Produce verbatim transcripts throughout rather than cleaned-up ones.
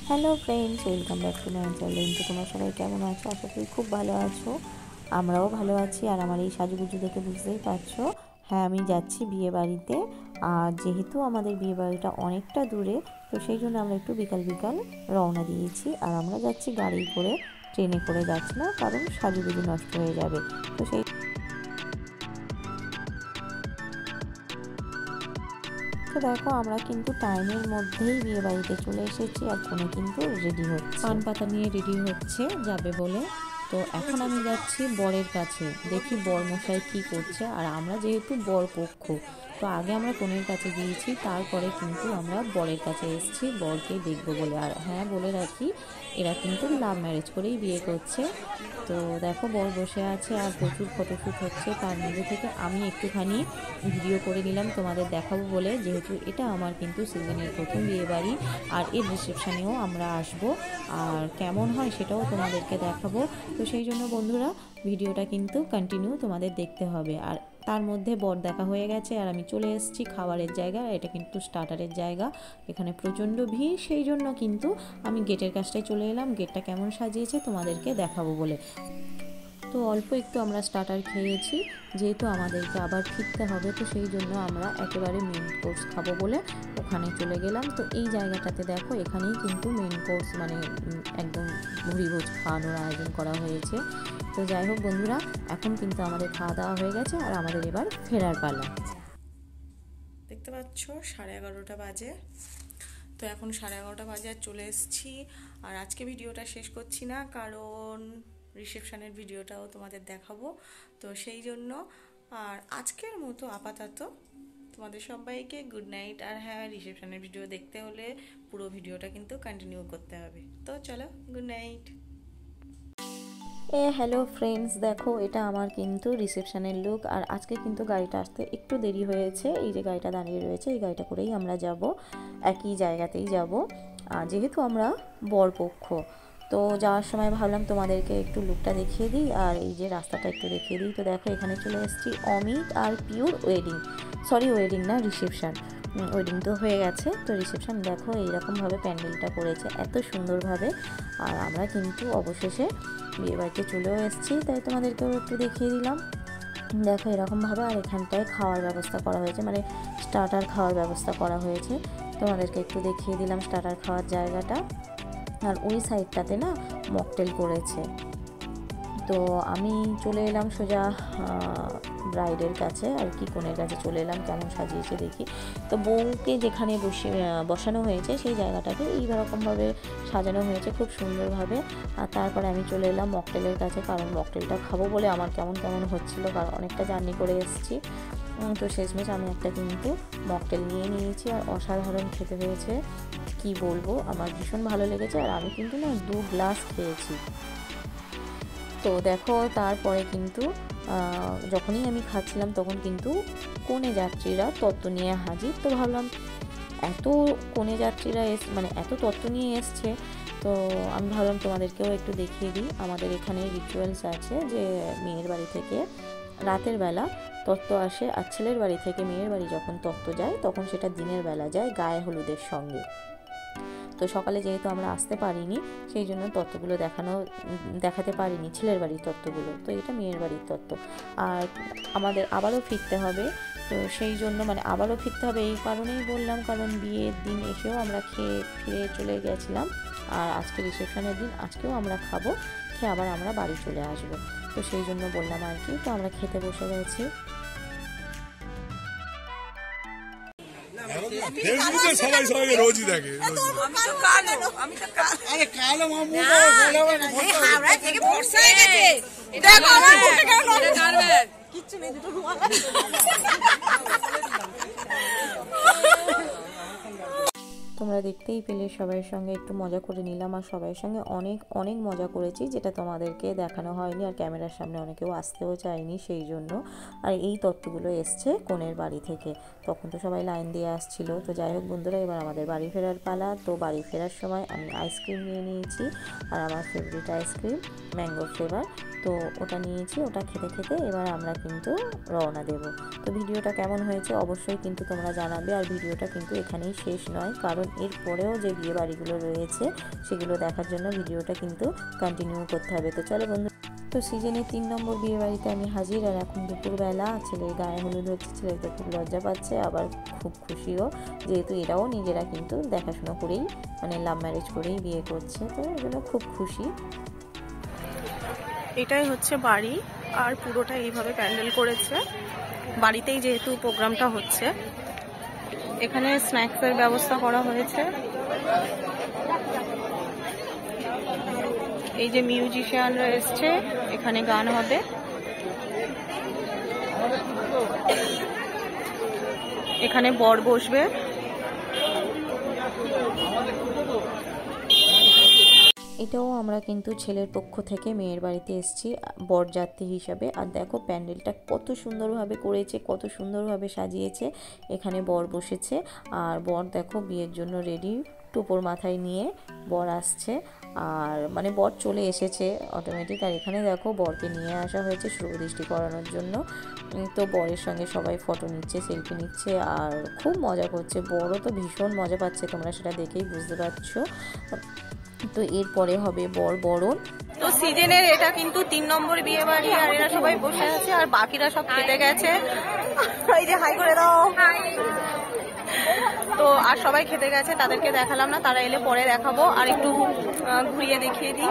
Hello friends, welcome back to my channel. তো তোমরা সবাই কেমন আছো? আশা করি খুব ভালো আছো। আমরাও ভালো আছি। আর আমার এই সাজুগুজু দেখে বুঝতেই পারছো, হ্যাঁ আমি যাচ্ছি বিয়ে বাড়িতে। আর যেহেতু আমাদের বিয়ে বাড়িটা অনেকটা দূরে, তো সেই জন্য আমরা একটু বিকাল বিকাল রওনা দিয়েছি। আর আমরা যাচ্ছি গাড়ি করে, ট্রেনে করে যাচ্ছি না, কারণ সাজুগুজু নষ্ট হয়ে যাবে। তো সেই তো দেখো, আমরা কিন্তু টাইমের মধ্যেই বিয়ে বাড়িতে চলে এসেছি। আর কোনো কিন্তু রেডি হচ্ছে, পান পাতা নিয়ে রেডি হচ্ছে যাবে বলে। তো এখন আমি যাচ্ছি বরের কাছে, দেখি বর মশাই কী করছে। আর আমরা যেহেতু বর পক্ষ, তো আগে আমরা কনের কাছে গিয়েছি, তারপরে কিন্তু আমরা বরের কাছে এসেছি বরকে দেখবো বলে। আর হ্যাঁ বলে রাখি, এরা কিন্তু লাভ ম্যারেজ করেই বিয়ে করছে। তো দেখো বর বসে আছে আর প্রচুর ফটোশ্যুট হচ্ছে। তার মধ্যে থেকে আমি একটুখানি ভিডিও করে নিলাম তোমাদের দেখাবো বলে, যেহেতু এটা আমার কিন্তু সিজনের প্রথম বিয়ে বাড়ি। আর এর রিসেপশানেও আমরা আসব, আর কেমন হয় সেটাও তোমাদেরকে দেখাবো। তো সেই জন্য বন্ধুরা, ভিডিওটা কিন্তু কন্টিনিউ তোমাদের দেখতে হবে। আর তার মধ্যে বর দেখা হয়ে গেছে আর আমি চলে এসেছি খাবারের জায়গা। এটা কিন্তু স্টার্টারের জায়গা, এখানে প্রচণ্ড ভিড়। সেই জন্য কিন্তু আমি গেটের কাছটায় চলে এলাম, গেটটা কেমন সাজিয়েছে তোমাদেরকে দেখাবো বলে। তো অল্প একটু আমরা স্টার্টার খেয়েছি, যেহেতু আমাদেরকে আবার ফিরতে হবে, তো সেই জন্য আমরা একেবারে মেন কোর্স খাবো বলে ওখানে চলে গেলাম। তো এই জায়গাটাতে দেখো, এখানেই কিন্তু মেন কোর্স মানে একদম ভুরিভোজ খাওয়ানোর আয়োজন করা হয়েছে। তো যাই হোক বন্ধুরা, এখন কিন্তু আমাদের খাওয়া দাওয়া হয়ে গেছে আর আমাদের এবার ফেরার পালা। দেখতে পাচ্ছ সাড়ে এগারোটা বাজে। তো এখন সাড়ে এগারোটা বাজে আর চলে এসেছি। আর আজকে ভিডিওটা শেষ করছি না, কারণ রিসেপশনের ভিডিওটাও তোমাদের দেখাবো। তো সেই জন্য আর আজকের মতো আপাতত তোমাদের সবাইকে গুড নাইট। আর হ্যাঁ, রিসেপশনের ভিডিও দেখতে হলে পুরো ভিডিওটা কিন্তু কন্টিনিউ করতে হবে। তো চলো, গুড নাইট। এ হ্যালো ফ্রেন্ডস, দেখো এটা আমার কিন্তু রিসেপশনের লুক। আর আজকে কিন্তু গাড়িটা আসতে একটু দেরি হয়েছে। এই যে গাড়িটা দাঁড়িয়ে রয়েছে, এই গাড়িটা করেই আমরা যাব, একই জায়গাতেই যাব, যেহেতু আমরা বরপক্ষ। তো যাওয়ার সময় ভাবলাম তোমাদেরকে একটু লুকটা দেখিয়ে দিই আর এই যে রাস্তাটা একটু দেখিয়ে দিই। তো দেখো, এখানে চলে এসেছি অমিত আর পিওর ওয়েডিং, সরি ওয়েডিং না, রিসেপশান। ওয়েডিং তো হয়ে গেছে, তো রিসেপশান দেখো এইরকমভাবে প্যান্ডেলটা করেছে এত সুন্দরভাবে। আর আমরা কিন্তু অবশেষে বিয়ে বাড়িতে চলেও এসেছি, তাই তোমাদেরকেও একটু দেখিয়ে দিলাম। দেখো এরকমভাবে। আর এখানটায় খাওয়ার ব্যবস্থা করা হয়েছে, মানে স্টার্টার খাওয়ার ব্যবস্থা করা হয়েছে। তোমাদেরকে একটু দেখিয়ে দিলাম স্টার্টার খাওয়ার জায়গাটা। আর ওই সাইডটাতে না মকটেল করেছে। তো আমি চলে এলাম সোজা ব্রাইডের কাছে, আর কি কনের কাছে চলে এলাম, কেমন সাজিয়েছে দেখি। তো বউকে যেখানে বসে বসানো হয়েছে সেই জায়গাটাকে এইরকমভাবে সাজানো হয়েছে খুব সুন্দরভাবে। আর তারপরে আমি চলে এলাম মকটেলের কাছে, কারণ মকটেলটা খাবো বলে আমার কেমন কেমন হচ্ছিল, কারণ অনেকটা জার্নি করে এসেছি। তো শেষমেশ আমি একটা কিন্তু মকটেল নিয়ে নিয়েছি, আর অসাধারণ খেতে হয়েছে, কি বলবো, আমার ভীষণ ভালো লেগেছে। আর আমি কিন্তু না দু গ্লাস খেয়েছি। তো দেখো তারপরে কিন্তু যখনই আমি খাচ্ছিলাম তখন কিন্তু কনে যাত্রীরা তত্ত্ব নিয়ে হাজির। তো ভাবলাম এত কনে যাত্রীরা এস মানে এত তত্ত্ব নিয়ে এসছে, তো আমি ভাবলাম তোমাদেরকেও একটু দেখিয়ে দিই। আমাদের এখানে রিচুয়ালস আছে যে মেয়ের বাড়ি থেকে রাতের বেলা তত্ত্ব আসে, আর ছেলের বাড়ি থেকে মেয়ের বাড়ি যখন তত্ত্ব যায় তখন সেটা দিনের বেলা যায় গায়ে হলুদের সঙ্গে। তো সকালে যেহেতু আমরা আসতে পারিনি, সেই জন্য তত্ত্বগুলো দেখানো দেখাতে পারিনি, ছেলের বাড়ির তত্ত্বগুলো। তো এটা মেয়ের বাড়ির তত্ত্ব। আর আমাদের আবারও ফিরতে হবে, তো সেই জন্য মানে আবারও ফিরতে হবে এই কারণেই বললাম, কারণ বিয়ের দিন এসেও আমরা খেয়ে ফিরে চলে গেছিলাম। আর আজকে রিসেপশনের দিন, আজকেও আমরা খাবো, খেয়ে আবার আমরা বাড়ি চলে আসবো। তো সেই জন্য বললাম আর কি। তো আমরা খেতে বসে গেছি। ফেসবুকে সবাই সবাইকে রোজই দেখে। আমি তো কালো, আমি তো কালো। আরে কালো মামু হাওড়া থেকে ফর্সা হয়ে গেছে। এটা আমার মুখে কেন লড়বে? কারবে কিচ্ছু নেই, দুটো রুমাল। তোমরা দেখতেই পেলে, সবাইয়ের সঙ্গে একটু মজা করে নিলাম। আর সবাইয়ের সঙ্গে অনেক অনেক মজা করেছি, যেটা তোমাদেরকে দেখানো হয়নি, আর ক্যামেরার সামনে অনেকেও আসতেও চায়নি সেই জন্য। আর এই তত্ত্বগুলো এসছে কনের বাড়ি থেকে, তখন তো সবাই লাইন দিয়ে আসছিল। তো যাই হোক বন্ধুরা, এবার আমাদের বাড়ি ফেরার পালা। তো বাড়ি ফেরার সময় আমি আইসক্রিম নিয়ে নিয়েছি, আর আমার ফেভারিট আইসক্রিম ম্যাঙ্গো ফ্লেভার। তো ওটা নিয়েছি, ওটা খেতে খেতে এবার আমরা কিন্তু রওনা দেব। তো ভিডিওটা কেমন হয়েছে অবশ্যই কিন্তু তোমরা জানাবে। আর ভিডিওটা কিন্তু এখানেই শেষ নয়, কারণ এর পরেও যে বিয়ে বাড়িগুলো রয়েছে সেগুলো দেখার জন্য ভিডিওটা কিন্তু কন্টিনিউ করতে হবে। তো চলো বন্ধু, তো সিজনের তিন নম্বর বিয়ে বাড়িতে আমি হাজির। আর এখন দুপুরবেলা ছেলের গায়ে হলুদ হচ্ছে, ছেলেটা খুব লজ্জা পাচ্ছে, আবার খুব খুশিও, যেহেতু এরাও নিজেরা কিন্তু দেখাশোনা করেই মানে লাভ ম্যারেজ করেই বিয়ে করছে, তো এই জন্য খুব খুশি। এটাই হচ্ছে বাড়ি, আর পুরোটা এইভাবে প্যান্ডেল করেছে। বাড়িতেই যেহেতু প্রোগ্রামটা হচ্ছে, এখানে স্ন্যাক্সের ব্যবস্থা করা হয়েছে। এই যে মিউজিশিয়ানরা এসছে, এখানে গান হবে। এখানে বর বসবে। এটাও আমরা কিন্তু ছেলের পক্ষ থেকে মেয়ের বাড়িতে এসেছি বরযাত্রী হিসাবে। আর দেখো প্যান্ডেলটা কত সুন্দরভাবে করেছে, কত সুন্দরভাবে সাজিয়েছে। এখানে বর বসেছে, আর বর দেখো বিয়ের জন্য রেডি, টোপর মাথায় নিয়ে বর আসছে। আর মানে বর চলে এসেছে অটোমেটিক। আর এখানে দেখো বরকে নিয়ে আসা হয়েছে শুভদৃষ্টি করানোর জন্য। তো বরের সঙ্গে সবাই ফটো নিচ্ছে, সেলফি নিচ্ছে, আর খুব মজা করছে। বরও তো ভীষণ মজা পাচ্ছে, তোমরা সেটা দেখেই বুঝতে পারছো। তো এরপরে হবে বর বরণ। তো সিজনের এটা কিন্তু তিন নম্বর বিয়ে বাড়ি, আর এরা সবাই বসে আছে, আর বাকিরা সব খেতে গেছে। এই যে হাই করে দাও। তো আর সবাই খেতে গেছে, তাদেরকে দেখালাম না, তারা এলে পরে দেখাবো। আর একটু ঘুরিয়ে দেখিয়ে দিই।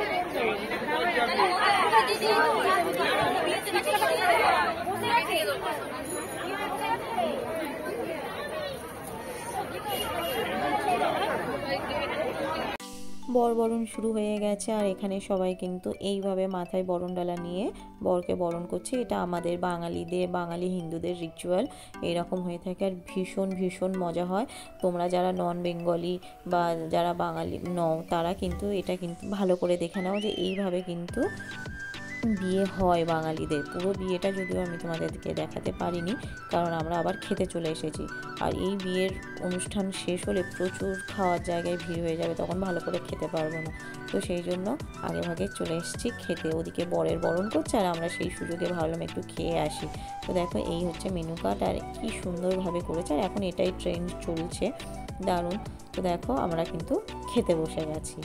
বর বরণ শুরু হয়ে গেছে, আর এখানে সবাই কিন্তু এইভাবে মাথায় বরণডালা নিয়ে বরকে বরণ করছে। এটা আমাদের বাঙালিদের, বাঙালি হিন্দুদের রিচুয়াল এইরকম হয়ে থাকে, আর ভীষণ ভীষণ মজা হয়। তোমরা যারা নন বেঙ্গলি বা যারা বাঙালি নও, তারা কিন্তু এটা কিন্তু ভালো করে দেখে নাও যে এইভাবে কিন্তু বিয়ে হয় বাঙালিদের। পুরো বিয়েটা যদিও আমি তোমাদেরকে দেখাতে পারিনি, কারণ আমরা আবার খেতে চলে এসেছি। আর এই বিয়ের অনুষ্ঠান শেষ হলে প্রচুর খাওয়ার জায়গায় ভিড় হয়ে যাবে, তখন ভালো করে খেতে পারবো না। তো সেই জন্য আগে ভাগে চলে এসেছি খেতে। ওদিকে বরের বরণ করছে, আর আমরা সেই সুযোগে ভাবলাম একটু খেয়ে আসি। তো দেখো এই হচ্ছে মেনু কার্ড, আর কি সুন্দরভাবে করেছে। আর এখন এটাই ট্রেন্ড চলছে, দারুণ। তো দেখো আমরা কিন্তু খেতে বসে গেছি।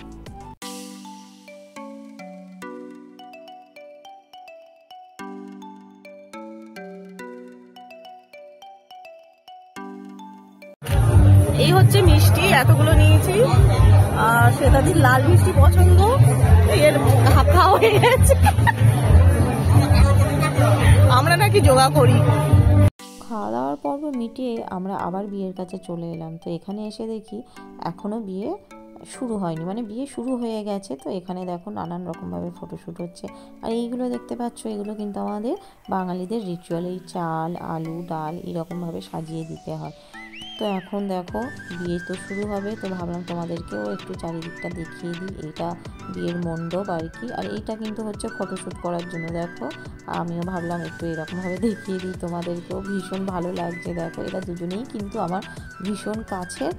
এই হচ্ছে মিষ্টি, এতগুলো নিয়েছি। আর শ্বেতাদির লাল মিষ্টি পছন্দ, এর হাফ খাওয়া হয়ে গেছে। আমরা নাকি যোগা করি। খাওয়া দাওয়ার পর্ব মিটিয়ে আমরা আবার বিয়ের কাছে চলে এলাম। তো এখানে এসে দেখি এখনও বিয়ে শুরু হয়নি, মানে বিয়ে শুরু হয়ে গেছে। তো এখানে দেখো নানান রকমভাবে ফটোশ্যুট হচ্ছে। আর এইগুলো দেখতে পাচ্ছ, এগুলো কিন্তু আমাদের বাঙালিদের রিচুয়াল। এই চাল, আলু, ডাল এরকমভাবে সাজিয়ে দিতে হয়। তো এখন দেখো বিয়ে তো শুরু হবে, তো ভাবলাম তোমাদেরকেও একটু চারিদিকটা দেখিয়ে দিই। এটা বিয়ের মণ্ডপ আর কি। আর এইটা কিন্তু হচ্ছে ফটোশ্যুট করার জন্য। দেখো আমিও ভাবলাম একটু এরকমভাবে দেখিয়ে দিই তোমাদেরকেও। ভীষণ ভালো লাগছে। দেখো এরা দুজনেই কিন্তু আমার ভীষণ কাছের।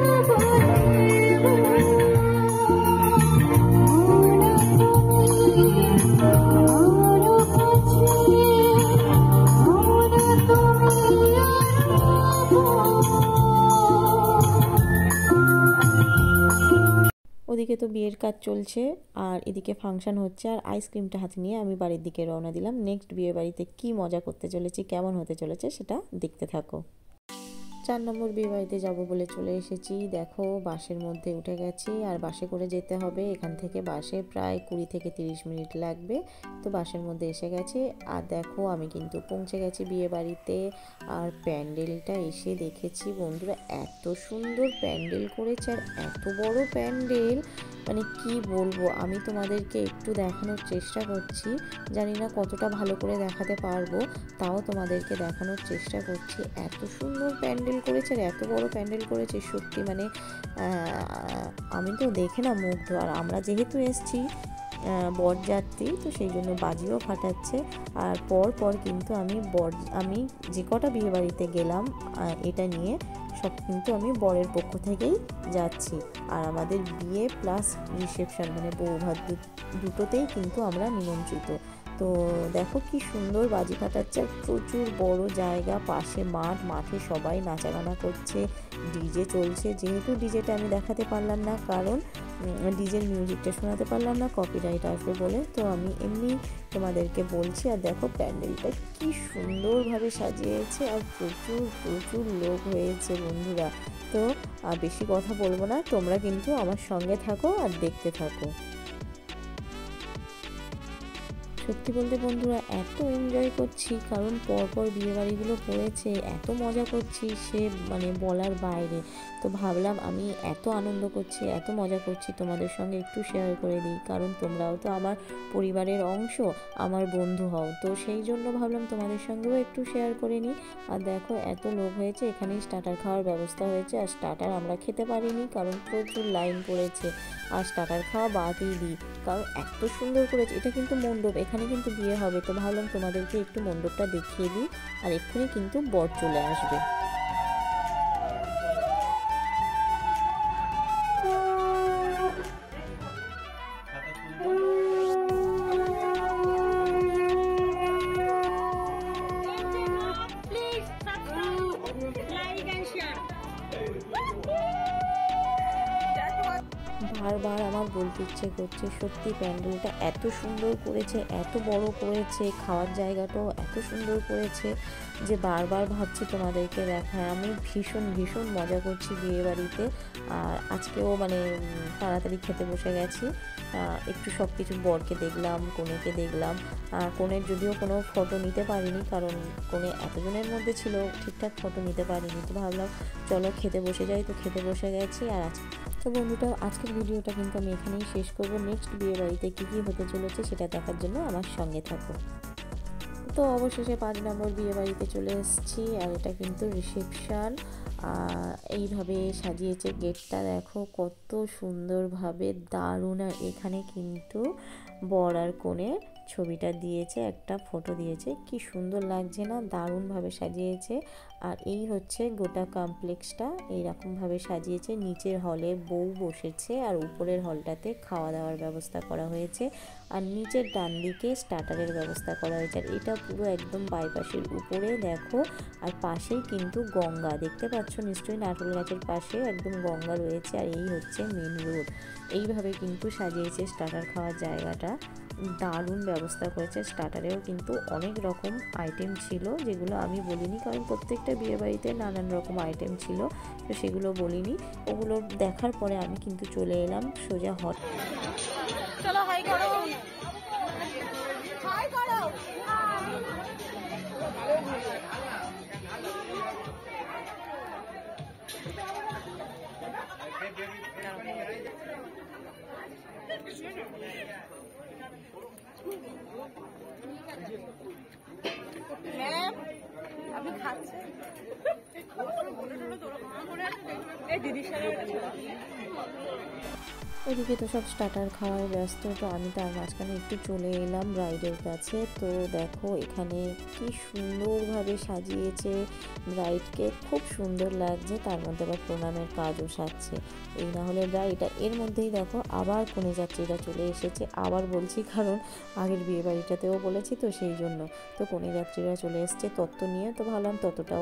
ওদিকে তো বিয়ের কাজ চলছে, আর এদিকে ফাংশন হচ্ছে। আর আইসক্রিমটা হাতে নিয়ে আমি বাড়ির দিকে রওনা দিলাম। নেক্সট বিয়ে বাড়িতে কী মজা করতে চলেছি, কেমন হতে চলেছে সেটা দেখতে থাকো। চার নম্বর বিয়ে বাড়িতে যাবো বলে চলে এসেছি। দেখো বাসের মধ্যে উঠে গেছি, আর বাসে করে যেতে হবে। এখান থেকে বাসে প্রায় কুড়ি থেকে তিরিশ মিনিট লাগবে। তো বাসের মধ্যে এসে গেছে। আর দেখো আমি কিন্তু পৌঁছে গেছি বিয়ে বাড়িতে। আর প্যান্ডেলটা এসে দেখেছি বন্ধুরা, এত সুন্দর প্যান্ডেল করেছে, আর এত বড় প্যান্ডেল, মানে কি বলবো। আমি তোমাদেরকে একটু দেখানোর চেষ্টা করছি, জানি না কতটা ভালো করে দেখাতে পারবো, তাও তোমাদেরকে দেখানোর চেষ্টা করছি। এত সুন্দর প্যান্ডেল করেছে, আর এত বড় প্যান্ডেল করেছে, সত্যি মানে আমি তো দেখে না মুগ্ধ। আর আমরা যেহেতু এসছি বরযাত্রী, তো সেই জন্য বাজিও ফাটাচ্ছে। আর পর পর কিন্তু আমি বর আমি যে কটা বিয়ে বাড়িতে গেলাম এটা নিয়ে, সব কিন্তু আমি বরের পক্ষ থেকেই যাচ্ছি। আর আমাদের বিয়ে প্লাস রিসেপশন মানে বৌভাত দুটোতেই কিন্তু আমরা নিমন্ত্রিত। তো দেখো কি সুন্দর বাজি ফাটাচ্ছে, প্রচুর বড় জায়গা, পাশে মাঠ, মাঠে সবাই নাচাগানা করছে, ডিজে চলছে। যেহেতু ডিজেটা আমি দেখাতে পারলাম না কারণ ডিজের মিউজিকটা শোনাতে পারলাম না, কপিরাইট আসবে বলে, তো আমি এমনি তোমাদেরকে বলছি। আর দেখো প্যান্ডেলটা কি সুন্দরভাবে সাজিয়েছে আর প্রচুর প্রচুর লোক হয়েছে বন্ধুরা। তো বেশি কথা বলবো না, তোমরা কিন্তু আমার সঙ্গে থাকো আর দেখতে থাকো। সত্যি বলতে বন্ধুরা এত এনজয় করছি কারণ পরপর বিয়েবাড়িগুলো পড়েছে, এত মজা করছি সে মানে বলার বাইরে। তো ভাবলাম আমি এত আনন্দ করছি, এত মজা করছি, তোমাদের সঙ্গে একটু শেয়ার করে দিই, কারণ তোমরাও তো আমার পরিবারের অংশ, আমার বন্ধু হও, তো সেই জন্য ভাবলাম তোমাদের সঙ্গেও একটু শেয়ার করে নিই। আর দেখো এত লোক হয়েছে, এখানেই স্টার্টার খাওয়ার ব্যবস্থা হয়েছে। আর স্টার্টার আমরা খেতে পারিনি কারণ প্রচুর লাইন পড়েছে, আর স্টার্টার খাওয়া বাদই দিই কারণ এত সুন্দর করেছে। এটা কিন্তু মণ্ডপ, এখানে কিন্তু বিয়ে হবে, তো ভাবলাম তোমাদেরকে একটু মণ্ডপটা দেখিয়ে দিই। আর এক্ষুনি কিন্তু বর চলে আসবে। বারবার আমার বলতে ইচ্ছে করছে, সত্যি প্যান্ডেলটা এত সুন্দর করেছে, এত বড় করেছে, খাওয়ার জায়গাটাও এত সুন্দর করেছে যে বারবার ভাবছি তোমাদেরকে দেখায়। আমি ভীষণ ভীষণ মজা করছি বিয়ে বাড়িতে। আর আজকেও মানে তাড়াতাড়ি খেতে বসে গেছি, একটু সব কিছু বরকে দেখলাম, কনেকে দেখলাম। কনের যদিও কোনো ফটো নিতে পারিনি কারণ কনে এতজনের মধ্যে ছিল, ঠিকঠাক ফটো নিতে পারিনি। তো ভাবলাম চলো খেতে বসে যাই, তো খেতে বসে গেছি। আর আজকে তো বন্ধুটা আজকের ভিডিওটা কিন্তু আমি এখানেই শেষ করব। নেক্সট বিয়ে বাড়িতে কী কী হতে চলেছে সেটা দেখার জন্য আমার সঙ্গে থাকো। তো অবশেষে পাঁচ নম্বর বিয়ে বাড়িতে চলে এসেছি, আর এটা কিন্তু রিসেপশন। এইভাবে সাজিয়েছে গেটটা, দেখো কত সুন্দরভাবে, দারুণ। আর এখানে কিন্তু বর আর কনে ছবিটা দিয়েছে, একটা ফটো দিয়েছে, কি সুন্দর লাগছে না, দারুণভাবে সাজিয়েছে। আর এই হচ্ছে গোটা কমপ্লেক্সটা, এইরকমভাবে সাজিয়েছে। নিচের হলে বউ বসেছে আর উপরের হলটাতে খাওয়া দাওয়ার ব্যবস্থা করা হয়েছে। আর নিচের ডান দিকে স্টার্টারের ব্যবস্থা করা হয়েছে। আর এটা পুরো একদম বাইপাসের উপরে দেখো, আর পাশেই কিন্তু গঙ্গা দেখতে পাচ্ছ নিশ্চয়ই, নারকেল গাছের পাশে একদম গঙ্গা রয়েছে। আর এই হচ্ছে মেন রোড। এইভাবে কিন্তু সাজিয়েছে স্টার্টার খাওয়ার জায়গাটা, দারুণ ব্যবস্থা করেছে। স্টার্টারেও কিন্তু অনেক রকম আইটেম ছিল যেগুলো আমি বলিনি কারণ প্রত্যেকটা বিয়েবাড়িতে নানান রকম আইটেম ছিল, তো সেগুলো বলিনি। ওগুলো দেখার পরে আমি কিন্তু চলে এলাম সোজা হট। চলো হাই করো, হাই করো। ম্যাম আপনি খাচ্ছেন? এই দিদির সাথে ওদিকে তো সব স্টার্টার খাওয়ার ব্যস্ত, তো আমি তার মাঝখানে একটু চলে এলাম ব্রাইডের কাছে। তো দেখো এখানে কি সুন্দরভাবে সাজিয়েছে ব্রাইডকে, খুব সুন্দর লাগছে। তার মধ্যে আবার প্রণামের কাজও সাজছে, এই না হলে ব্রাইড। এর মধ্যেই দেখো আবার কনে যাত্রীরা চলে এসেছে, আবার বলছি কারণ আগের বিয়ে বাড়িটাতেও বলেছি তো সেই জন্য। তো কনে যাত্রীরা চলে এসছে তত্ত্ব নিয়ে, তো ভাবলাম ততটাও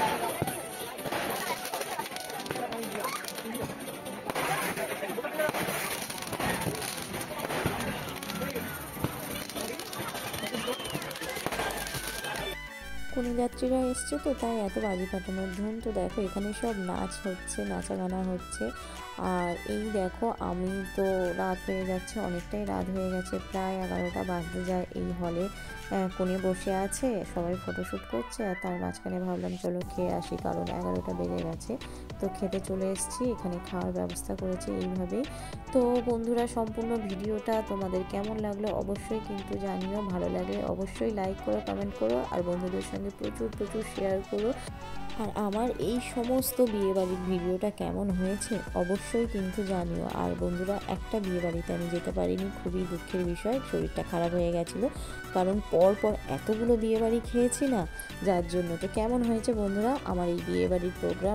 কনে যাত্রীরা এসছে, তো তাই এত বাজি ফাটানোর ধুম। তো দেখো এখানে সব নাচ হচ্ছে, নাচা গানা হচ্ছে। আর এই দেখো আমি তো রাত হয়ে যাচ্ছে, অনেকটাই রাত হয়ে গেছে, প্রায় এগারোটা বাজতে যায়। এই হলে কোণে বসে আছে, সবাই ফটোশ্যুট করছে। আর তার মাঝখানে ভাবলাম চলো খেয়ে আসি কারণ এগারোটা বেজে গেছে। তো খেতে চলে এসেছি, এখানে খাওয়ার ব্যবস্থা করেছে এইভাবেই। তো বন্ধুরা সম্পূর্ণ ভিডিওটা তোমাদের কেমন লাগলো অবশ্যই কিন্তু জানিও, ভালো লাগলে অবশ্যই লাইক করো, কমেন্ট করো, আর বন্ধুদের সঙ্গে প্রচুর প্রচুর শেয়ার করো। আর আমার এই সমস্ত বিয়েবাড়ির ভিডিওটা কেমন হয়েছে অবশ্যই অবশ্যই কিন্তু জানিও। আর বন্ধুরা, একটা বিয়ে বাড়িতে আমি যেতে পারিনি, খুবই দুঃখের বিষয়, শরীরটা খারাপ হয়ে গেছিলো, কারণ পর পর এতগুলো বিয়ে বাড়ি খেয়েছি না, যার জন্য। তো কেমন হয়েছে বন্ধুরা আমার এই বিয়ে বাড়ির প্রোগ্রাম,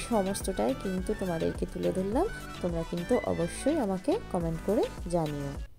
সমস্তটাই কিন্তু তোমাদেরকে তুলে ধরলাম। তোমরা কিন্তু অবশ্যই আমাকে কমেন্ট করে জানিও।